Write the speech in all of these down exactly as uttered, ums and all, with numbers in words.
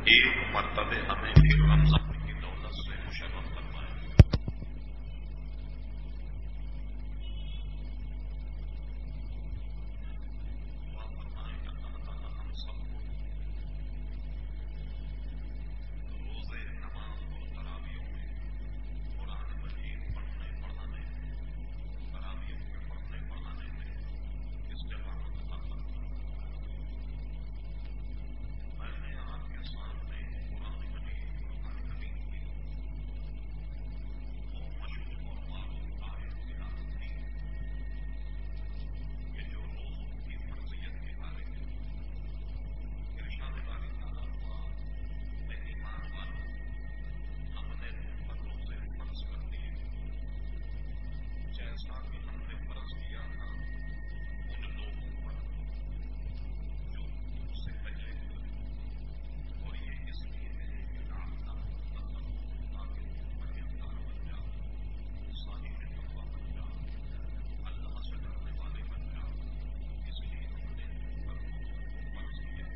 ایک مرتبہ ہمیں پھر رمضان کی دولت سے مشرف فرمائے. دعا فرمائے کہ اللہ تعالیٰ ہم سب کو روزے نماز اور تراویح میں قرآن مجید پڑھنے پڑھانے تراویح کے پڑھنے پڑھانے میں استقامت عطا فرمائے. میں نے آپ کے سامنے قرآن مجید قرآن کریم کی وہ مشہور اور معروف آیت تلاوت کی کہ جو روزوں کی فرضیت کے بارے میں ارشاد باری تعالیٰ ہوا اے ایمان والو ہم نے تم پر روزے فرض کر دیے جیسا کہ ہم نے فرض کیا تھا ان لوگوں پر جو تم سے پہلے گزرے اور یہ اس لیے ہے کہ لعلکم تتقون تاکہ تم پرہیزگار بن جاؤ صاحب تقویٰ بن جاؤ اللہ سے ڈرنے والے بن جاؤ اس لیے ہم نے تم پر روزوں کو فرض کیا.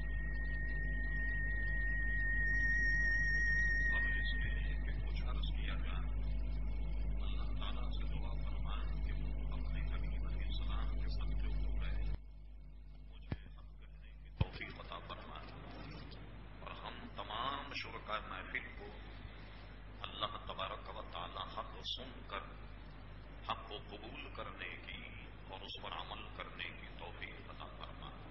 اب اس لیے کہ کچھ عرض کیا جائے اللہ تعالیٰ سے دعا فرمائیں کہ وہ اپنے حبیب علیہ السلام کے صدقے ہو گئے مجھے حق کہنے کی توفیق عطا فرمائے اور ہم تمام شرکاء محفل کو اللہ تبارک و تعالی حق سن کر حق کو قبول کرنے کی اور اس پر عمل کرنے کی توفیق عطا فرمائے.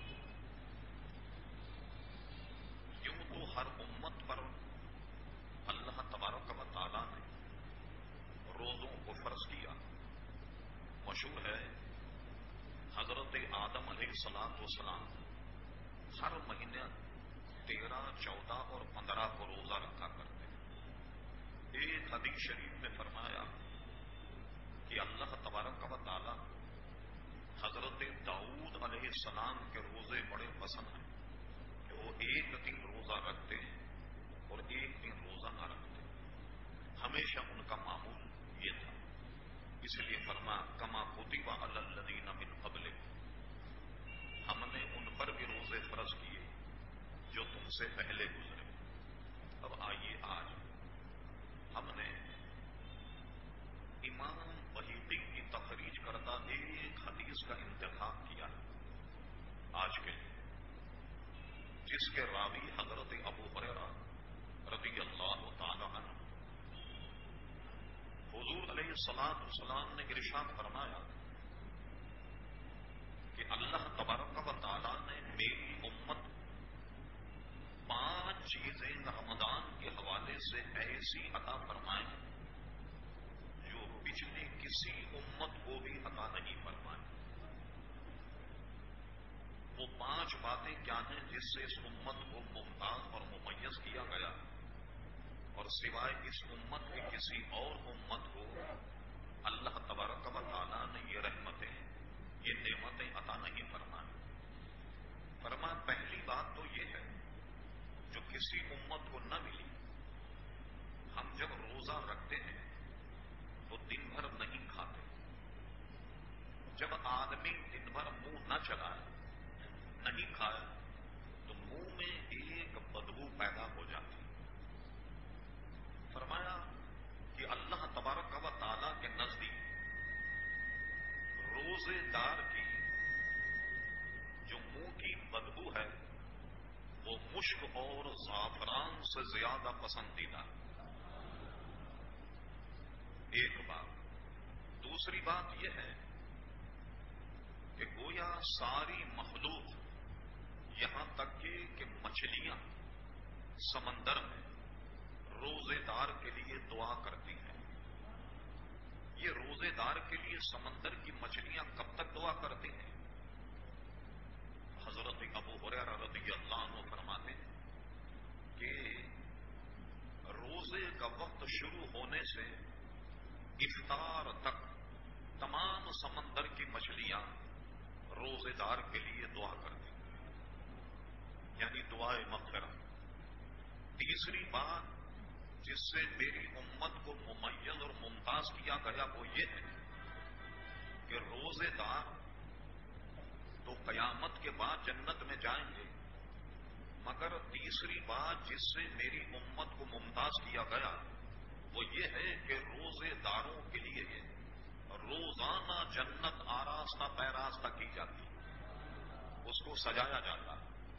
یوں تو ہر امت پر اللہ تبارک و تعالی نے روزوں کو فرض کیا. مشہور ہے حضرت آدم علیہ الصلوۃ والسلام ہر مہینے تیرہ چودہ اور پندرہ کو روزہ رکھا کرتے. ایک حدیث شریف میں فرمایا کہ اللہ تبارک و تعالی حضرت داؤد علیہ السلام کے روزے بڑے پسند ہیں کہ وہ ایک دن روزہ رکھتے ہیں اور ایک دن روزہ نہ رکھتے. ہمیشہ ان کا معمول یہ تھا. اس لیے فرمایا کما کتب علی الذین من قبلکم ہم نے ان پر بھی روزے فرض کیے جو تم سے پہلے گزرے. اب آئیے آج ہم نے امام بحیقی کی تخریج کردہ ایک حدیث کا انتخاب کیا ہے آج کے لیے جس کے راوی حضرت ابو ہریرہ رضی اللہ تعالی عنہ. حضور علیہ الصلوۃ والسلام نے ارشاد فرمایا کہ اللہ تبارک و تعالی نے میری امت پانچ چیزیں رمضان کے حوالے سے ایسی عطا فرمائیں جو پچھلی کسی امت کو بھی عطا نہیں فرمائیں. وہ پانچ باتیں کیا ہیں جس سے اس امت کو ممتاز اور ممیز کیا گیا اور سوائے اس امت کے کسی اور امت کو اللہ تبارک و تعالیٰ نے یہ رحمتیں یہ نعمتیں عطا نہیں فرمائیں. فرما پہلی بات تو یہ ہے جو کسی امت کو نہ ملی. ہم جب روزہ رکھتے ہیں تو دن بھر نہیں کھاتے. جب آدمی دن بھر منہ نہ چلائے نہیں کھائے تو منہ میں ایک بدبو پیدا ہو جاتی. فرمایا کہ اللہ تبارک و تعالیٰ کے نزدیک روزے دار کی جو منہ کی بدبو ہے وہ مشک اور زعفران سے زیادہ پسندیدہ. ایک بات. دوسری بات یہ ہے کہ گویا ساری مخلوق یہاں تک کہ کہ مچھلیاں سمندر میں روزے دار کے لیے دعا کرتی ہیں. یہ روزے دار کے لیے سمندر کی مچھلیاں کب تک دعا کرتی ہیں؟ حضرت ابو ہریرہ رضی اللہ عنہ فرماتے ہیں کہ روزے کا وقت شروع ہونے سے افطار تک تمام سمندر کی مچھلیاں روزے دار کے لیے دعا کرتی ہیں یعنی دعائے مغفرت. تیسری بات جس سے میری امت کو ممیز اور ممتاز کیا گیا وہ یہ ہے کہ روزے دار تو قیامت کے بعد جنت میں جائیں گے مگر تیسری تیسری بات جس سے میری امت کو ممتاز کیا گیا وہ یہ ہے کہ روزے داروں کے لیے روزانہ جنت آراستہ پیراستہ کی جاتی، اس کو سجایا جاتا۔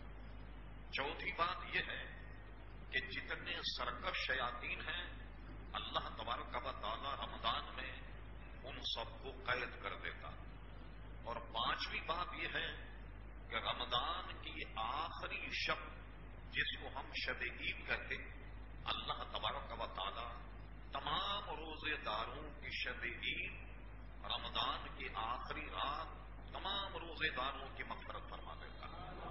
چوتھی بات یہ ہے کہ جتنے سرکش شیاطین ہیں اللہ تبارک و تعالی رمضان میں ان سب کو قید کر دیتا۔ اور پانچویں بات یہ ہے کہ رمضان کی آخری شب جس کو ہم شب عید کہتے اللہ تبارک و تعالی تمام روزے داروں کی شب عید رمضان کی آخری رات تمام روزے داروں کی مغفرت فرما دیتا۔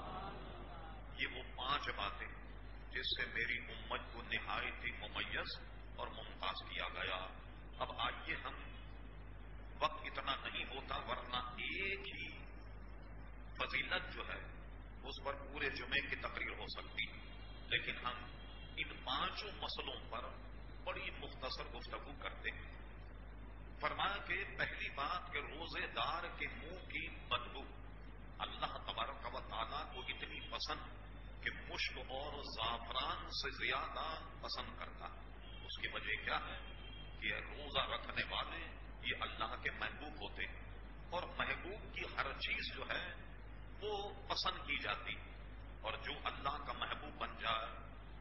یہ وہ پانچ باتیں جس سے میری امت کو نہایت ہی ممیز اور ممتاز کیا گیا۔ اب آئیے ہم، وقت اتنا نہیں ہوتا ورنہ ایک ہی فضیلت جو ہے اس پر پورے جمعے کی تقریر ہو سکتی، لیکن ہم ان پانچوں مسئلوں پر بڑی مختصر گفتگو کرتے ہیں۔ فرمایا کہ پہلی بات کہ روزے دار کے منہ کی بدبو اللہ تبارک و تعالیٰ کو اتنی پسند کہ مشک اور زعفران سے زیادہ پسند کرتا۔ اس کی وجہ کیا ہے کہ روزہ رکھنے والے یہ اللہ کے محبوب ہوتے ہیں، اور محبوب کی ہر چیز جو ہے وہ پسند کی جاتی، اور جو اللہ کا محبوب بن جائے،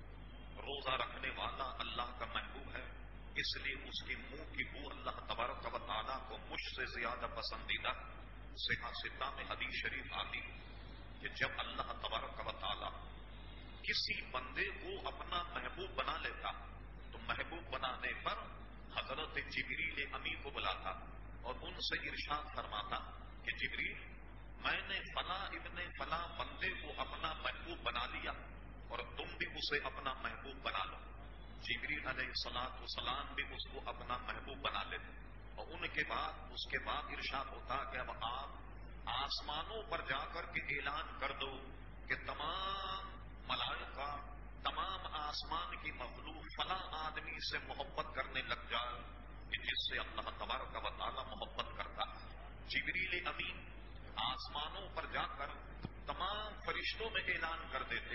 روزہ رکھنے والا اللہ کا محبوب ہے، اس لیے اس کی منہ کی بو اللہ تبارک و تعالیٰ کو مجھ سے زیادہ پسندیدہ۔ صحیح ستہ میں حدیث شریف آتی کہ جب اللہ تبارک و تعالیٰ کسی بندے کو اپنا محبوب بنا لیتا تو محبوب بنانے پر حضرت جبریل امین کو بلاتا اور ان سے ارشاد فرماتا کہ جبریل، میں نے فلاں ابن فلاں بندے کو اپنا محبوب بنا لیا اور تم بھی اسے اپنا محبوب بنا لو۔ جبریل علیہ الصلوۃ والسلام بھی اس کو اپنا محبوب بنا لیتے، اور ان کے بعد اس کے بعد ارشاد ہوتا کہ اب آپ آسمانوں پر جا کر کے اعلان کر دو کہ تمام ملائکہ، تمام آسمان کی مخلوق فلاں آدمی سے محبت کرنے لگ جائے کہ جس سے اللہ تبارک و تعالیٰ محبت کرتا۔ جبریل امین آسمانوں پر جا کر تمام فرشتوں میں اعلان کر دیتے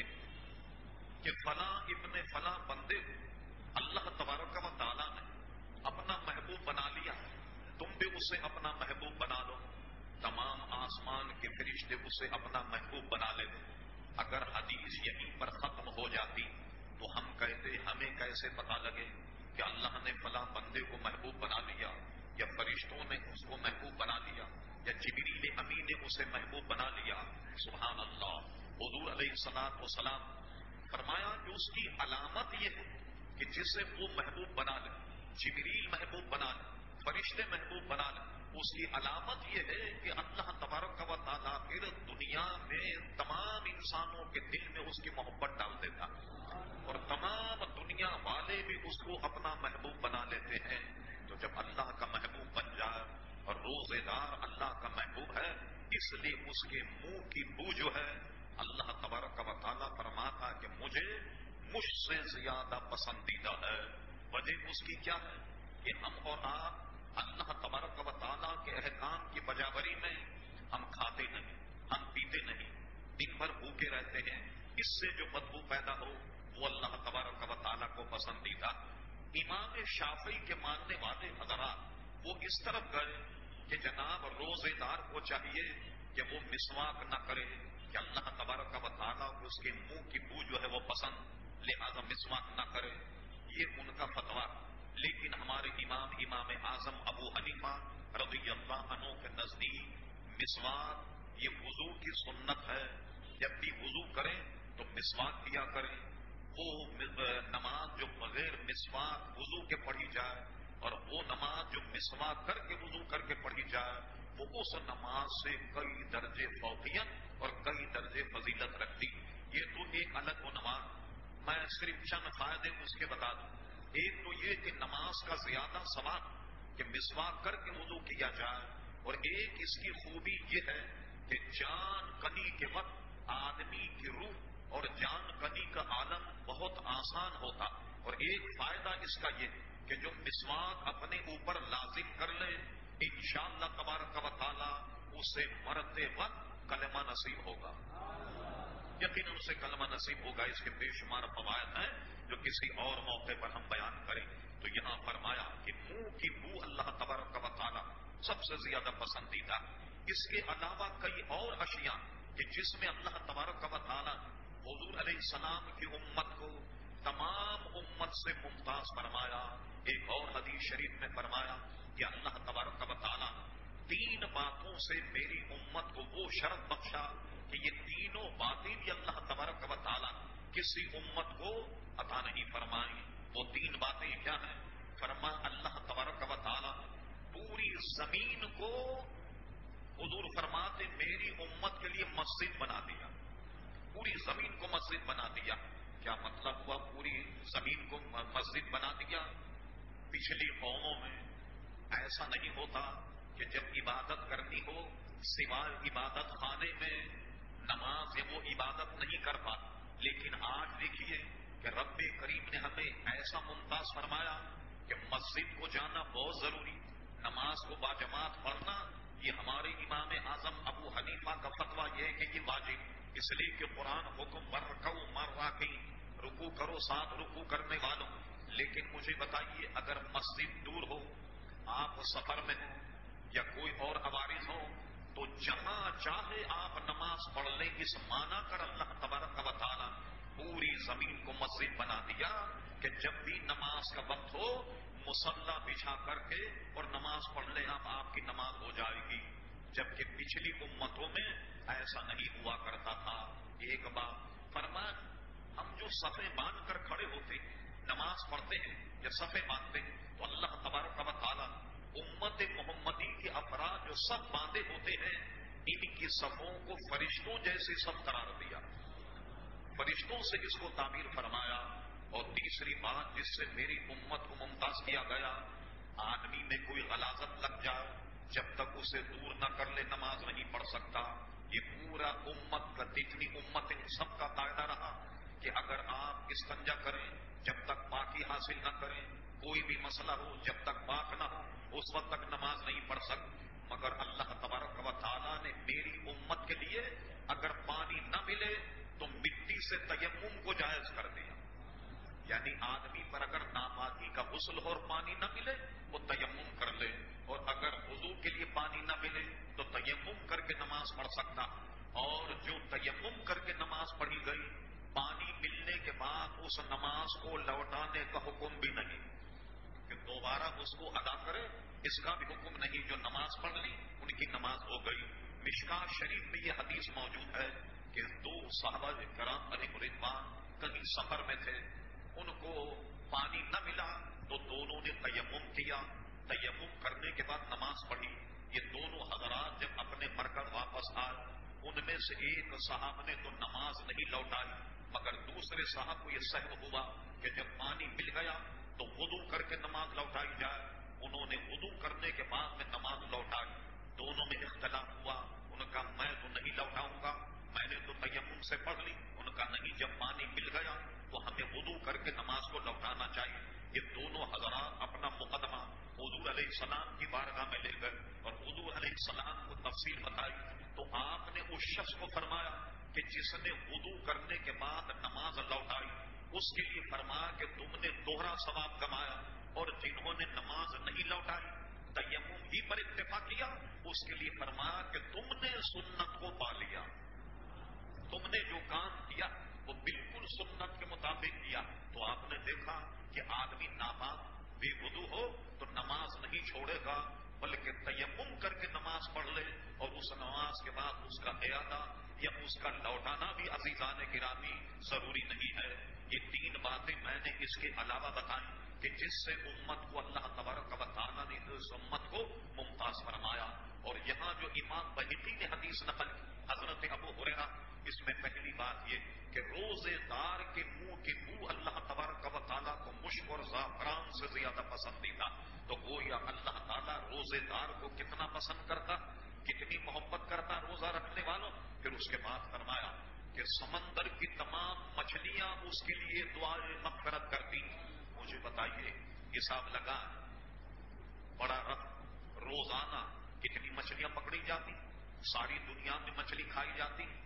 کہ فلاں ابن فلاں بندے اللہ تبارک و تعالیٰ نے اپنا محبوب بنا لیا، تم بھی اسے اپنا محبوب بنا لو۔ تمام آسمان کے فرشتے اسے اپنا محبوب بنا لیتے۔ اگر حدیث یہیں پر ختم ہو جاتی تو ہم کہتے ہمیں کیسے پتا لگے کہ اللہ نے فلاں بندے کو محبوب بنا لیا، یا فرشتوں نے اس کو محبوب بنا لیا، یا جبریل امین نے اسے محبوب بنا لیا؟ سبحان اللہ۔ حضور علیہ الصلوۃ والسلام فرمایا کہ اس کی علامت یہ ہے کہ جسے وہ محبوب بنا لے، جبریل محبوب بنا لے، فرشتے محبوب بنا لے، اس کی علامت یہ ہے کہ اللہ تبارک و تعالیٰ پھر دنیا میں تمام انسانوں کے دل میں اس کی محبت ڈال دیتا، اور تمام دنیا والے بھی اس کو اپنا محبوب بنا لیتے ہیں۔ تو جب اللہ کا محبوب بن جائے، اور روزے دار اللہ کا محبوب ہے، اس لیے اس کے منہ کی بو جو ہے اللہ تبارک و تعالیٰ فرماتا کہ مجھے مجھ سے زیادہ پسندیدہ ہے۔ وجہ اس کی کیا ہے کہ ہم اور آپ اللہ تبارک و تعالیٰ کے احکام کی بجاوری میں ہم کھاتے نہیں، ہم پیتے نہیں، دن بھر بھوکے رہتے ہیں، اس سے جو بدبو پیدا ہو وہ اللہ تبارک و تعالیٰ کو پسندیدہ۔ امام شافعی کے ماننے والے حضرات وہ اس طرف گئے کہ جناب روزے دار کو چاہیے کہ وہ مسواک نہ کرے کہ اللہ تبارک و تعالیٰ کو اس کے منہ کی بو جو ہے وہ پسند، لہذا مسواک نہ کرے، یہ ان کا فتویٰ۔ لیکن ہمارے امام امام اعظم ابو حنیفہ رضی اللہ عنہ کے نزدیک مسواک یہ وضو کی سنت ہے، جب بھی وضو کریں تو مسواک کیا کریں۔ وہ نماز جو بغیر مسواک وضو کے پڑھی جائے، اور وہ نماز جو مسواک کر کے وضو کر کے پڑھی جائے، وہ اس نماز سے کئی درجے فوقیت اور کئی درجے فضیلت رکھتی۔ یہ تو ایک الگ عنوان، میں صرف چند فائدے اس کے بتا دوں۔ ایک تو یہ کہ نماز کا زیادہ ثواب کہ مسواک کر کے وضو کیا جائے، اور ایک اس کی خوبی یہ ہے کہ جان کنی کے وقت آدمی کی روح اور جان کنی کا عالم بہت آسان ہوتا، اور ایک فائدہ اس کا یہ کہ جو مسواک اپنے اوپر لازم کر لے انشاءاللہ تبارک و تعالی اسے مرتے وقت کلمہ نصیب ہوگا۔ یقیناً اسے کلمہ نصیب ہوگا. اس کے بے شمار فوائد ہیں جو کسی اور موقع پر ہم بیان کریں. تو یہاں فرمایا کہ منہ کی بو اللہ تبارک و تعالی سب سے زیادہ پسندیدہ. اس کے علاوہ کئی اور اشیاء کہ جس میں اللہ تبارک و تعالی حضور علیہ السلام کی امت کو تمام امت سے ممتاز فرمایا. ایک اور حدیث شریف میں فرمایا کہ اللہ تبارک و تعالی تین باتوں سے میری امت کو وہ شرف بخشا کہ یہ تینوں باتیں بھی اللہ تبارک و تعالی کسی امت کو عطا نہیں فرمائیں. وہ تین باتیں کیا ہیں؟ فرما اللہ تبارک و تعالی پوری زمین کو حضور فرماتے میری امت کے لیے مسجد بنا دیا. پوری زمین کو مسجد بنا دیا. کیا مطلب ہوا پوری زمین کو مسجد بنا دیا؟ پچھلی قوموں میں ایسا نہیں ہوتا کہ جب عبادت کرنی ہو سوائے عبادت خانے میں نماز یا وہ عبادت نہیں کر پاتا. لیکن آج دیکھیے کہ رب کریم نے ہمیں ایسا ممتاز فرمایا کہ مسجد کو جانا بہت ضروری. نماز کو باجماعت پڑھنا یہ ہمارے امام اعظم ابو حنیفہ کا فتویٰ یہ ہے کہ یہ واجب. اس لیے کہ قرآن حکم برکو مرواقی رکو کرو ساتھ رکو کرنے والوں. لیکن مجھے بتائیے اگر مسجد دور ہو آپ سفر میں ہوں یا کوئی اور عوارض ہو تو جہاں چاہے آپ نماز پڑھ لیں. اس معنی کر اللہ تبارک و تعالی پوری زمین کو مسجد بنا دیا کہ جب بھی نماز کا وقت ہو مصلی بچھا کر کے اور نماز پڑھ لیں آپ آپ کی نماز ہو جائے گی. جبکہ پچھلی امتوں میں ایسا نہیں ہوا کرتا تھا. ایک بات فرمایا ہم جو صفیں باندھ کر کھڑے ہوتے نماز پڑھتے ہیں یا صفیں باندھتے ہیں تو اللہ تبارک و تعالی امت محمدی کے افراد جو سب باندھے ہوتے ہیں ان کی صفوں کو فرشتوں جیسے سب قرار دیا. فرشتوں سے اس کو تعبیر فرمایا. اور تیسری بات جس سے میری امت کو ممتاز کیا گیا آدمی میں کوئی غلاظت لگ جائے جب تک اسے دور نہ کر لے نماز نہیں پڑھ سکتا. یہ پورا امت کا جتنی امتیں سب کا قاعدہ رہا کہ اگر آپ استنجا کریں جب تک پاکی حاصل نہ کریں کوئی بھی مسئلہ ہو جب تک پاک نہ ہو اس وقت تک نماز نہیں پڑھ سکتے. مگر اللہ تبارک و تعالیٰ نے میری امت کے لیے اگر پانی نہ ملے تو مٹی سے تیمم کو جائز کر دیا. یعنی آدمی پر اگر ناپاکی کا غسل ہو اور پانی نہ ملے وہ تیمم کر لے. اور اگر وضو کے لیے پانی نہ ملے تو تیمم کر کے نماز پڑھ سکتا. اور جو تیمم کر کے نماز پڑھی گئی پانی ملنے کے بعد اس نماز کو لوٹانے کا حکم بھی نہیں کہ دوبارہ اس کو ادا کرے. اس کا بھی حکم نہیں. جو نماز پڑھ لی ان کی نماز ہو گئی. مشکاۃ شریف میں یہ حدیث موجود ہے کہ دو صحابہ کرام علیہ رضوان کہیں سفر میں تھے ان کو پانی نہ ملا تو دونوں نے تیمم کیا. تیمم کرنے کے بعد نماز پڑھی. یہ دونوں حضرات جب اپنے مرکز واپس آئے ان میں سے ایک صاحب نے تو نماز نہیں لوٹائی مگر دوسرے صاحب کو یہ سہم ہوا کہ جب پانی مل گیا تو وضو کر کے نماز لوٹائی جائے. انہوں نے وضو کرنے کے بعد میں نماز لوٹائی. دونوں میں اختلاف ہوا. ان کا میں تو نہیں لوٹاؤں گا میں نے تو تیمم سے پڑھ لی. ان کا نہیں جب پانی مل گیا تو ہمیں وضو کر کے نماز کو لوٹانا چاہیے. یہ دونوں حضرات اپنا مقدمہ حضور علیہ السلام کی بارگاہ میں لے گئے اور حضور علیہ السلام کو تفصیل بتائی. تو آپ نے اس شخص کو فرمایا کہ جس نے وضو کرنے کے بعد نماز لوٹائی اس کے لیے فرمایا کہ تم نے دوہرا ثواب کمایا. اور جنہوں نے نماز نہیں لوٹائی تیمم ہی پر اتفاق کیا اس کے لیے فرمایا کہ تم نے سنت کو پا لیا. تم نے جو کام کیا وہ بالکل سنت کے مطابق کیا. تو آپ نے دیکھا کہ آدمی ناپاک بے وضو ہو تو نماز نہیں چھوڑے گا بلکہ تیمم کر کے نماز پڑھ لے اور اس نماز کے بعد اس کا اعادہ یا اس کا لوٹانا بھی عزیزان گرامی ضروری نہیں ہے. یہ تین باتیں میں نے اس کے علاوہ بتائیں کہ جس سے امت کو اللہ تبارک و تعالیٰ نے اس امت کو ممتاز فرمایا. اور یہاں جو امام بہقی نے حدیث نقل کی حضرت ابو ہریرہ اس میں پہلی بات یہ کہ روزے دار کے منہ کی بو اللہ تبارک و تعالیٰ کو مشک اور زعفران سے زیادہ پسندیدہ. تو گویا اللہ تعالیٰ روزے دار کو کتنا پسند کرتا کتنی محبت کرتا روزہ رکھنے والوں. پھر اس کے بعد فرمایا کہ سمندر کی تمام مچھلیاں اس کے لیے دعائیں مغفرت کرتی. مجھے بتائیے حساب لگا بڑا رقم روزانہ کتنی مچھلیاں پکڑی جاتی. ساری دنیا میں مچھلی کھائی جاتی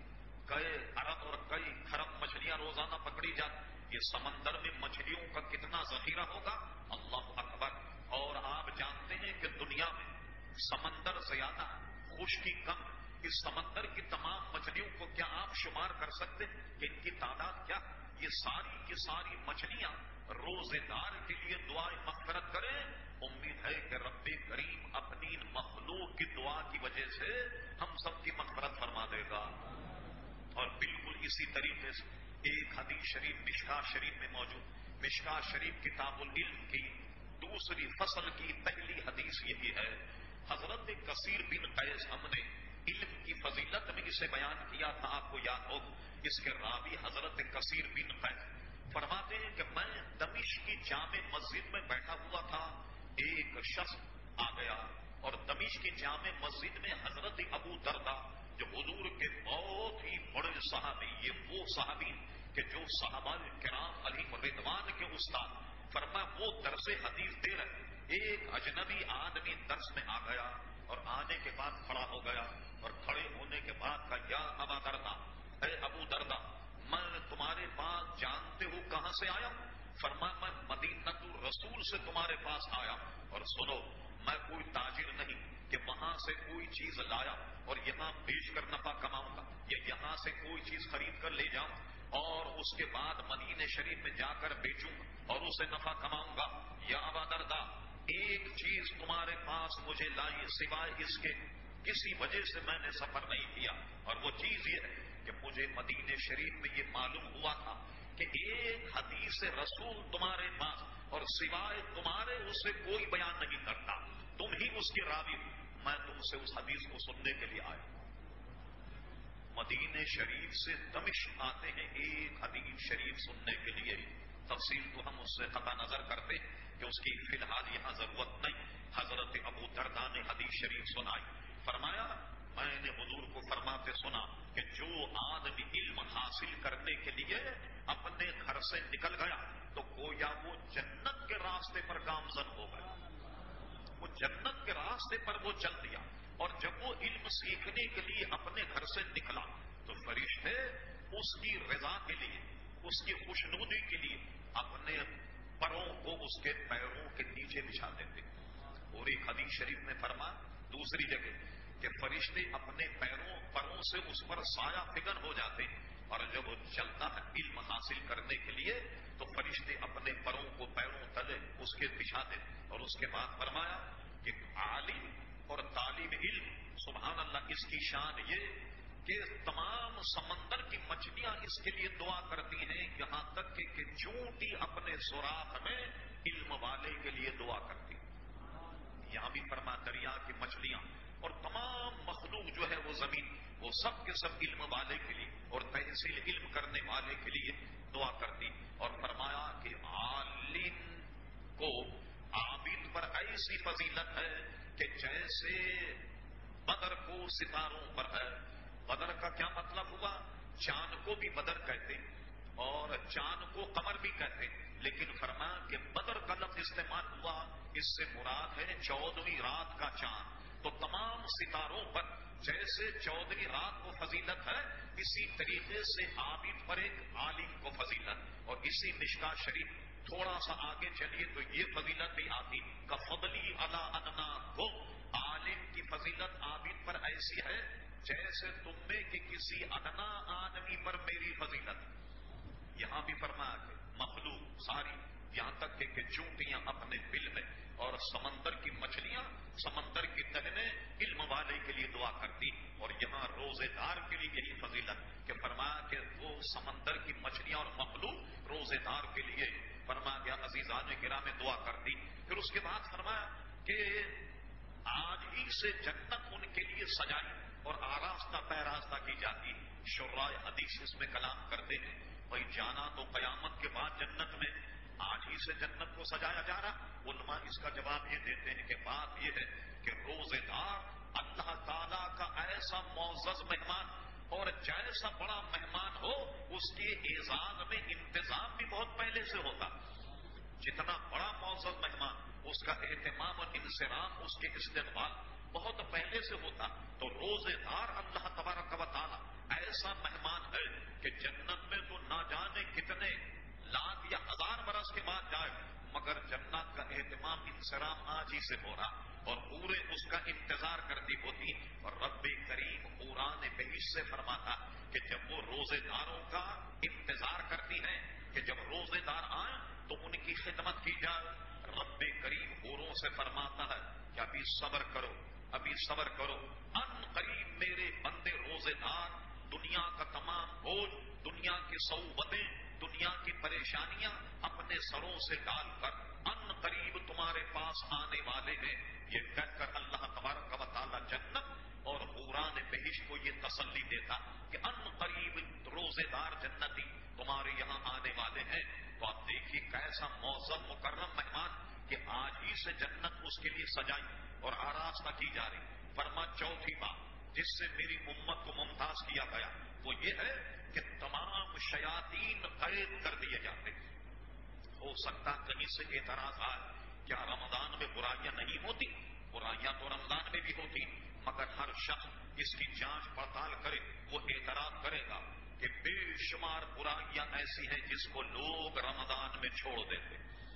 کئی ارب اور کئی کھرب مچھلیاں روزانہ پکڑی جاتی، یہ سمندر میں مچھلیوں کا کتنا ذخیرہ ہوگا، اللہ اکبر۔ اور آپ جانتے ہیں کہ دنیا میں سمندر زیادہ خشکی کم، اس سمندر کی تمام مچھلیوں کو کیا آپ شمار کر سکتے ہیں کہ ان کی تعداد کیا؟ یہ ساری کی ساری مچھلیاں روزے دار کے لیے دعائیں مغفرت کریں۔ امید ہے کہ رب کریم اپنی مخلوق کی دعا کی وجہ سے ہم سب کی مغفرت فرما دے گا۔ اور بالکل اسی طریقے سے ایک حدیث شریف مشکاہ شریف میں موجود، مشکاہ شریف کتاب العلم کی دوسری فصل کی پہلی حدیث یہی ہے۔ حضرت کثیر بن قیس ہم نے علم کی فضیلت میں اسے بیان کیا تھا، آپ کو یاد ہو۔ اس کے راوی حضرت کثیر بن قیس فرماتے ہیں کہ میں دمشق کی جامع مسجد میں بیٹھا ہوا تھا، ایک شخص آ گیا اور دمشق کی جامع مسجد میں حضرت ابو دردہ جو حضور کے بہت ہی بڑے صحابی، یہ وہ صحابی کہ جو صحابہ کرام علیہم رضوان کے استاد، فرما وہ درس حدیث دے رہے، ایک اجنبی آدمی درس میں آ گیا اور آنے کے بعد کھڑا ہو گیا اور کھڑے ہونے کے بعد کہا یا ابا دردہ، اے ابو دردہ، میں تمہارے پاس جانتے ہو کہاں سے آیا؟ فرما میں مدینہ الرسول سے تمہارے پاس آیا، اور سنو میں کوئی تاجر نہیں کہ وہاں سے کوئی چیز لایا اور یہاں بیچ کر نفع کماؤں گا، یا یہاں سے کوئی چیز خرید کر لے جاؤں اور اس کے بعد مدینہ شریف میں جا کر بیچوں اور اسے نفع کماؤں گا۔ یا ابا دردہ، ایک چیز تمہارے پاس مجھے لائی سوائے اس کے کسی وجہ سے میں نے سفر نہیں کیا، اور وہ چیز یہ ہے کہ مجھے مدینہ شریف میں یہ معلوم ہوا تھا کہ ایک حدیث رسول تمہارے پاس اور سوائے تمہارے اس سے کوئی بیان نہیں کرتا، تم ہی اس کے راوی ہو، میں تم سے اس حدیث کو سننے کے لیے آیا۔ مدینہ شریف سے دمشق آتے ہیں ایک حدیث شریف سننے کے لیے، تفصیل تو ہم اس سے قطع نظر کرتے کہ اس کی فی الحال یہاں ضرورت نہیں۔ حضرت ابو دردہ نے حدیث شریف سنائی، فرمایا میں نے حضور کو فرماتے سنا کہ جو آدمی علم حاصل کرنے کے لیے اپنے گھر سے نکل گیا تو گویا وہ جنت کے راستے پر گامزن ہو گیا، وہ جنت کے راستے پر وہ چل دیا۔ اور جب وہ علم سیکھنے کے لیے اپنے گھر سے نکلا تو فرشتے اس کی رضا کے لیے، اس کی خوشنودی کے لیے اپنے پروں کو اس کے پیروں کے نیچے بچھا دیتے۔ اور ایک حدیث شریف میں فرما دوسری جگہ کہ فرشتے اپنے پیروں پروں سے اس پر سایہ فگن ہو جاتے، اور جب وہ چلتا ہے علم حاصل کرنے کے لیے تو فرشتے اپنے پروں کو پیروں تلے اس کے بچھا دیتے۔ اور اس کے بعد فرمایا کہ عالم اور طالب علم، سبحان اللہ، اس کی شان یہ کہ تمام سمندر کی مچھلیاں اس کے لیے دعا کرتی ہیں، یہاں تک کہ, کہ چونٹی اپنے سوراخ میں علم والے کے لیے دعا کرتی ہیں۔ یہاں بھی فرما دریا کی مچھلیاں اور تمام مخلوق جو ہے وہ زمین، وہ سب کے سب علم والے کے لیے اور تحصیل علم کرنے والے کے لیے دعا کرتی۔ اور فرمایا کہ عالم کو عابد پر ایسی فضیلت ہے کہ جیسے بدر کو ستاروں پر ہے۔ بدر کا کیا مطلب ہوا؟ چاند کو بھی بدر کہتے اور چاند کو قمر بھی کہتے، لیکن فرمایا کہ بدر کا لفظ استعمال ہوا، اس سے مراد ہے چودہویں رات کا چاند۔ تو تمام ستاروں پر جیسے چودہویں رات کو فضیلت ہے، اسی طریقے سے عابد پر ایک عالم کو فضیلت۔ اور اسی مشکاہ شریف تھوڑا سا آگے چلیے تو یہ فضیلت بھی آتی کہ فضلی علی ادنا کو، عالم کی فضیلت عابد پر ایسی ہے جیسے تم میں کہ کسی ادنا آدمی پر میری فضیلت۔ یہاں بھی فرمایا کہ مخلوق ساری، یہاں تک کہ چونٹیاں اپنے بل میں، اور سمندر کی مچھلیاں، سمندر کی تہنیں علم والے کے لیے دعا کرتی۔ اور یہاں روزے دار کے لیے یہی فضیلت کہ فرمایا کہ وہ سمندر کی مچھلیاں اور مخلوق روزے دار کے لیے فرمایا گیا عزیزان گراں میں دعا کرتی۔ پھر اس کے بعد فرمایا کہ آج ہی سے جنت ان کے لیے سجائی اور آراستہ پیراستہ کی جاتی۔ شراء حدیث اس میں کلام کرتے ہیں، بھائی جانا تو قیامت کے بعد جنت میں، آج ہی سے جنت کو سجایا جا رہا۔ علماء اس کا جواب یہ دیتے ہیں کہ بات یہ ہے کہ روزے دار اللہ تعالیٰ کا ایسا معزز مہمان، اور جیسا بڑا مہمان ہو اس کے اعزاز میں انتظام بھی بہت پہلے سے ہوتا۔ جتنا بڑا معزز مہمان اس کا اہتمام اور انصراف، اس کے استقبال بہت پہلے سے ہوتا تو روزے دار اللہ تبارک و تعالی ایسا مہمان ہے کہ جنت میں تو نہ جانے کتنے لاکھ یا ہزار برس کے بعد جائے، مگر جنت کا اہتمام انصرام آج ہی سے ہو رہا اور پورے اس کا انتظار کرتی ہوتی. اور رب کریم قرآن بہشت سے فرماتا کہ جب وہ روزے داروں کا انتظار کرتی ہیں کہ جب روزے دار آئیں تو ان کی خدمت کی جائے. رب کریم حوروں سے فرماتا ہے کہ ابھی صبر کرو، ابھی صبر کرو، ان قریب میرے بندے روزے دار دنیا کا تمام بوجھ، دنیا کی صعوبتیں، دنیا کی پریشانیاں اپنے سروں سے ڈال کر ان قریب تمہارے پاس آنے والے ہیں. یہ کہہ کر اللہ تبارک و تعالی جنت اور حوران بہشت کو یہ تسلی دیتا کہ ان قریب روزے دار جنتی تمہارے یہاں آنے والے ہیں. تو آپ دیکھیے کیسا معظم مکرم مہمان کہ آج ہی سے جنت اس کے لیے سجائی اور آراستہ کی جا رہی. فرما چوتھی بات جس سے میری امت کو ممتاز کیا گیا وہ یہ ہے کہ تمام شیاطین قید کر دیے جاتے. ہو سکتا کہیں سے اعتراض آئے کیا رمضان میں برائیاں نہیں ہوتی؟ برائیاں تو رمضان میں بھی ہوتی، مگر ہر شخص اس کی جانچ پڑتال کرے وہ اعتراض کرے گا کہ بے شمار برائیاں ایسی ہیں جس کو لوگ رمضان میں چھوڑ دیتے.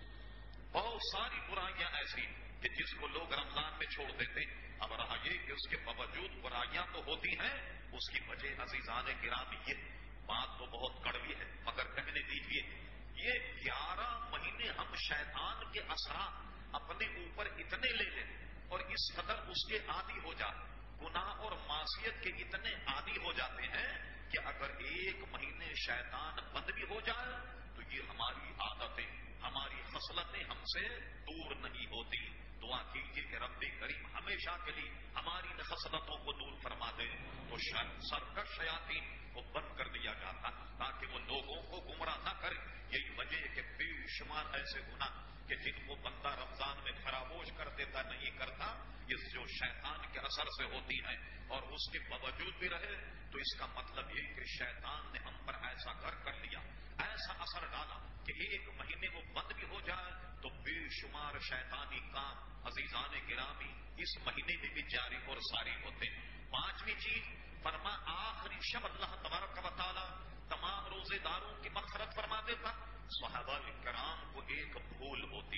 بہت ساری برائیاں ایسی کہ جس کو لوگ رمضان میں چھوڑ دیتے. اب رہا یہ کہ اس کے باوجود برائیاں تو ہوتی ہیں، اس کی وجہ عزیزان گرامی یہ بات تو بہت کڑوی ہے مگر کہنے دیجیے یہ گیارہ مہینے ہم شیطان کے اثرات اپنے اوپر اتنے لے لیں اور اس قدر اس کے عادی ہو جاتے، گناہ اور معصیت کے اتنے عادی ہو جاتے ہیں کہ اگر ایک مہینے شیطان بند بھی ہو جائے تو یہ ہماری عادتیں، ہماری خصلتیں ہم سے دور نہیں ہوتی. دعا کیجیے کہ رب کریم ہمیشہ کے لیے ہماری ان خصلتوں کو دور فرما دے. تو سرکش شیاطین کو بند کر دیا جاتا تاکہ وہ لوگوں کو گمراہ نہ کرے. یہی وجہ ہے کہ بے شمار ایسے گناہ کہ جن کو بندہ رمضان میں فراموش کر دیتا نہیں کرتا، یہ جو شیطان کے اثر سے ہوتی ہے اور اس کے باوجود بھی رہے تو اس کا مطلب یہ کہ شیطان نے ہم پر ایسا گھر کر لیا، ایسا اثر ڈالا کہ ایک مہینے وہ بند بھی ہو جائے تو بے شمار شیطانی کام عزیزان گرامی اس مہینے میں بھی جاری اور ساری ہوتے. پانچویں چیز فرما آخری شب اللہ تبارک و تعالی تمام روزے داروں کی مغفرت فرما دیتا. صحابہ کرام کو ایک بھول ہوتی،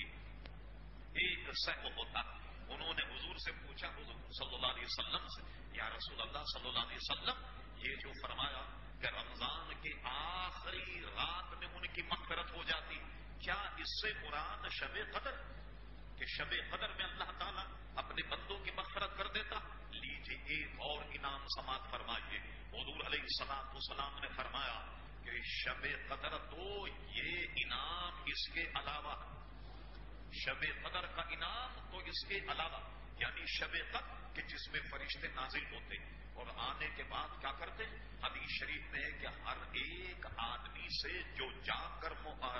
ایک سہو ہوتا. انہوں نے حضور سے پوچھا، حضور صلی اللہ علیہ وسلم سے، یا رسول اللہ صلی اللہ علیہ وسلم یہ جو فرمایا کہ رمضان کے آخری رات میں ان کی مغفرت ہو جاتی، کیا اس سے مراد شب قدر کہ شب قدر میں اللہ تعالیٰ اپنے بندوں کی مغفرت کر دیتا؟ لیجیے ایک اور انعام سماعت فرمائیے. حضور علیہ الصلوۃ والسلام نے فرمایا کہ شب قدر تو یہ انعام اس کے علاوہ، شب قدر کا انعام تو اس کے علاوہ، یعنی شب قدر کہ جس میں فرشتے نازل ہوتے اور آنے کے بعد کیا کرتے. حدیث شریف میں ہے کہ ہر ایک آدمی سے جو جا کر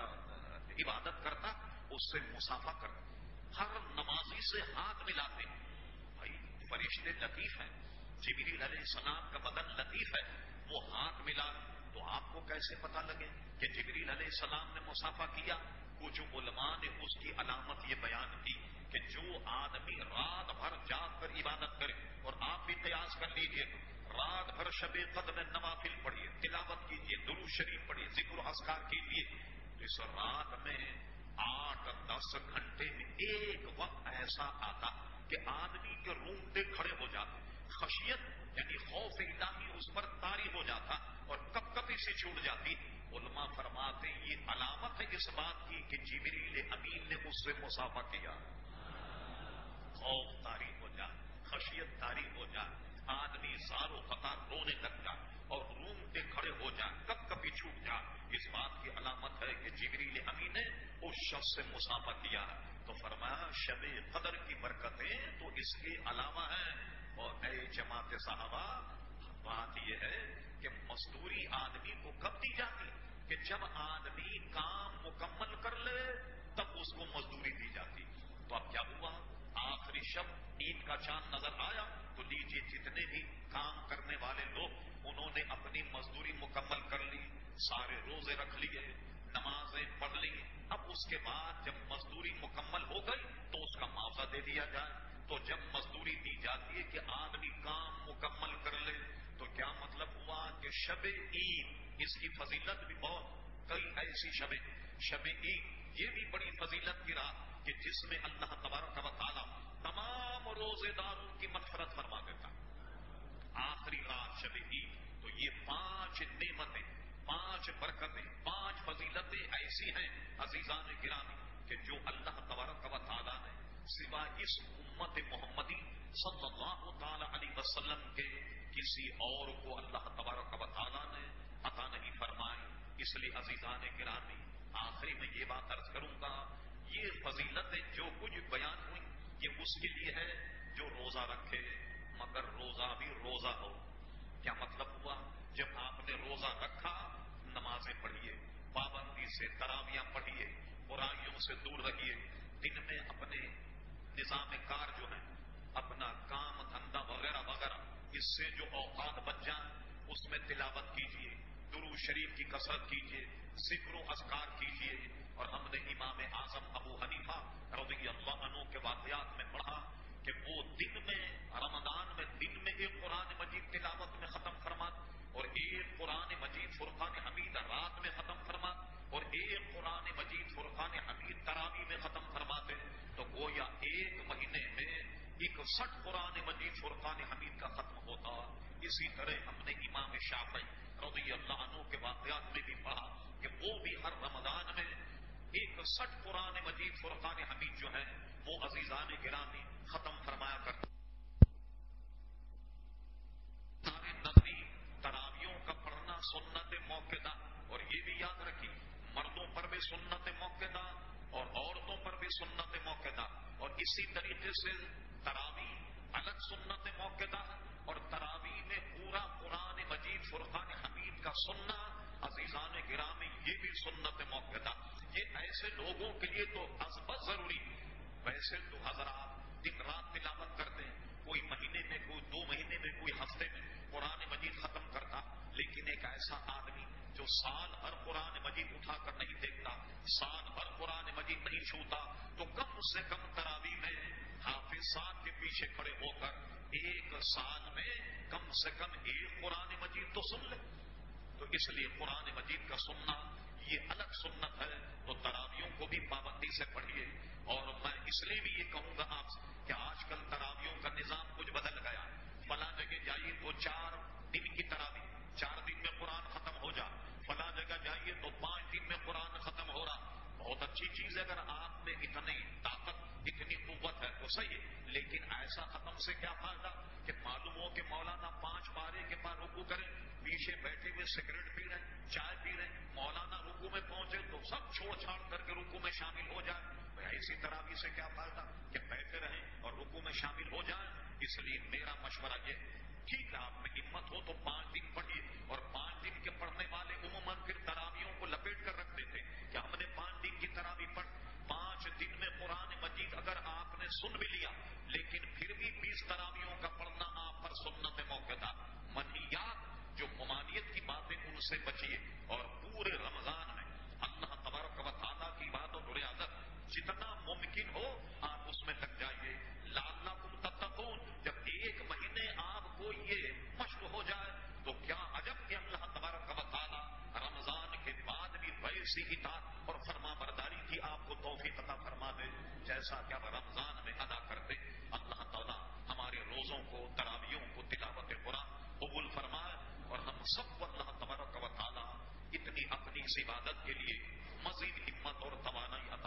عبادت کرتا اس سے مسافہ کرتا، ہر نمازی سے ہاتھ ملاتے. بھائی فرشتے لطیف ہیں، جبریل علیہ السلام کا بدن لطیف ہے، وہ ہاتھ ملا تو آپ کو کیسے پتا لگے کہ جبریل علیہ السلام نے مسافہ کیا؟ کچھ علماء نے اس کی علامت یہ بیان کی کہ جو آدمی رات بھر جاگ کر عبادت کرے، اور آپ بھی قیاس کر لیجئے، رات بھر شب قدر میں نوافل پڑھیے، تلاوت کیجیے، درود شریف پڑھیے، ذکر و اذکار کیجیے، تو اس رات میں آٹھ دس گھنٹے میں ایک وقت ایسا آتا کہ آدمی کے رونگٹے کھڑے ہو جاتے، خشیت یعنی خوف الہی اس پر طاری ہو جاتا اور کب کبھی سے چھوٹ جاتی. علماء فرماتے یہ علامت ہے اس بات کی کہ جبریل امین نے اس سے مسافہ کیا. خوف طاری ہو جائے، خشیت طاری ہو جائے، آدمی زار و قطار رونے لگ جائے اور رونگٹے کھڑے ہو جائے، کب کبھی چھوٹ جائے، اس بات کی علامت ہے کہ جبریل امین نے اس شخص سے مسافہ کیا. تو فرمایا شب قدر کی برکتیں تو اس کے علاوہ ہیں. اور اے جماعت صحابہ بات یہ ہے کہ مزدوری آدمی کو کب دی جاتی کہ جب آدمی کام مکمل کر لے تب اس کو مزدوری دی جاتی. تو اب کیا ہوا؟ آخری شب عید کا چاند نظر آیا تو لیجیے جتنے بھی کام کرنے والے لوگ انہوں نے اپنی مزدوری مکمل کر لی، سارے روزے رکھ لیے، نمازیں پڑھ لی. اب اس کے بعد جب مزدوری مکمل ہو گئی تو اس کا معاوضہ دے دیا جائے. تو جب مزدوری ضروری دی جاتی ہے کہ آدمی کام مکمل کر لے. تو کیا مطلب ہوا کہ شب عید اس کی فضیلت بھی بہت, کئی ایسی شبیں, شب عید یہ بھی بڑی فضیلت کی رات کہ جس میں اللہ تبارک و تعالی تمام روزے داروں کی مغفرت فرما دیتا. آخری رات شب عید. تو یہ پانچ نعمتیں, پانچ برکتیں, پانچ فضیلتیں ایسی ہیں عزیزان گرامی کہ جو اللہ تبارک و تعالی نے سوائے اس امت محمدی صلی اللہ تعالی علیہ وسلم کے کسی اور کو اللہ تبارک و تعالی نے عطا نہیں فرمائی. اس لیے عزیزان گرامی آخری میں یہ بات عرض کروں گا, یہ فضیلتیں جو کچھ بیان ہوئی یہ اس کے لیے ہے جو روزہ رکھے, مگر روزہ بھی روزہ ہو. کیا مطلب ہوا؟ جب آپ نے روزہ رکھا نمازیں پڑھیے, پابندی سے تراویاں پڑھیے, برائیوں سے دور رہیے, دن میں اپنے نظام کار جو ہے, اپنا کام دھندا وغیرہ وغیرہ, اس سے جو اوقات بچ جائیں اس میں تلاوت کیجیے, درود شریف کی کثرت کیجیے, ذکر و اذکار کیجیے. اور ہم نے امام اعظم ابو حنیفہ رضی اللہ عنہ کے واقعات میں پڑھا کہ وہ دن میں رمضان میں دن میں ایک قرآن مجید تلاوت میں ختم فرما, اور ایک قرآن مجید فرقان حمید رات میں ختم فرما, اور ایک قرآن مجید فرقان حمید تراویح میں ختم فرماتے. تو گویا ایک مہینے میں اکسٹھ قرآن مجید فرقان حمید کا ختم ہوتا. اسی طرح ہم نے امام شافعی رضی اللہ عنہ کے واقعات میں بھی پڑھا کہ وہ بھی ہر رمضان میں اکسٹھ قرآن مجید فرقان حمید جو ہے وہ عزیزان گرامی ختم فرمایا کرتے. سارے نقلی تراویوں کا پڑھنا سنت موقع, اور یہ بھی یاد رکھی مردوں پر بھی سنت موقع اور عورتوں پر بھی سنت موقع. اور اسی طریقے سے تراویح الگ سنت موقع اور تراویح میں پورا قرآن مجید فرقان حمید کا سننا عزیزان گرامی یہ بھی سنت موقع. یہ ایسے لوگوں کے لیے تو ازبت ضروری. ویسے تو حضرات دن رات تلاوت کرتے ہیں, کوئی مہینے میں, کوئی دو مہینے میں, کوئی ہفتے میں قرآن مجید ختم کرتا. لیکن ایک ایسا آدمی جو سال بھر قرآن مجید اٹھا کر نہیں دیکھتا, سال بھر قرآن مجید نہیں چھوتا, تو کم سے کم تراویح میں حافظات کے پیچھے کھڑے ہو کر ایک سال میں کم سے کم ایک قرآن مجید تو سن لے. تو اس لیے قرآن مجید کا سننا یہ الگ سنت ہے. تو تراویحوں کو بھی پابندی سے پڑھیے. اور میں اس لیے بھی یہ کہوں گا آپ سے کہ آج کل تراویحوں کا نظام کچھ بدل گیا. فلاں جگہ جائیے تو چار دن کی تراویح, چار دن میں قرآن ختم ہو جا. فلاں جگہ جائیے تو پانچ دن میں قرآن ختم ہو رہا. بہت اچھی چیز ہے, اگر آپ میں اتنی طاقت اتنی قوت ہے تو صحیح ہے, لیکن ایسا ختم سے کیا فائدہ کہ معلوم ہو کہ مولانا پانچ پارے کے بعد رکوع کریں, پیچھے بیٹھے ہوئے سگریٹ پی رہے ہیں, چائے پی رہے ہیں, مولانا رکوع میں پہنچے تو سب چھوڑ چھاڑ کر کے رکوع میں شامل ہو جائے. ایسی تراویح سے کیا فائدہ کہ بیٹھے رہیں اور رکوع میں شامل ہو جائیں. اس لیے میرا مشورہ یہ, ٹھیک ہے آپ میں ہمت ہو تو پانچ دن پڑھیے. اور پانچ دن کے پڑھنے والے عموماً پھر تراویحوں کو لپیٹ کر رکھتے تھے کہ ہم نے پانچ دن کی تراویح پڑھ. پانچ دن میں قرآن مجید اگر آپ نے سن بھی لیا لیکن پھر بھی بیس تراویحوں کا پڑھنا آپ پر سنت موقع تھا. منہیات جو ممانعت کی باتیں ان سے بچیے, اور پورے رمضان میں اللہ تبارک و تعالیٰ کی عبادت اور ریاضت جتنا ممکن ہو آپ اس میں لگ جائیے. لعلکم تتقون, جب ایک مہینے آپ کو یہ مشق ہو جائے تو کیا عجب کہ اللہ تبارک و تعالیٰ رمضان کے بعد بھی ویسی اطاعت اور فرما برداری کی آپ کو توفیق عطا فرما دے جیسا کہ آپ رمضان میں ادا کرتے. اللہ تعالیٰ ہمارے روزوں کو, تراویحوں کو, تلاوت قرآن قبول فرمائے, اور ہم سب کو اللہ تبارک و تعالیٰ اتنی اپنی اس عبادت کے لیے مزید ہمت اور توانائی عطا